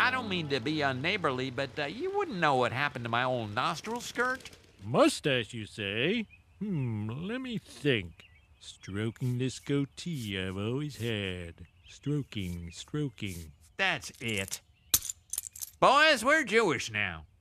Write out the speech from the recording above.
I don't mean to be unneighborly, but you wouldn't know what happened to my old nostril skirt? Mustache, you say? Let me think. Stroking this goatee I've always had. Stroking. That's it. Boys, we're Jewish now.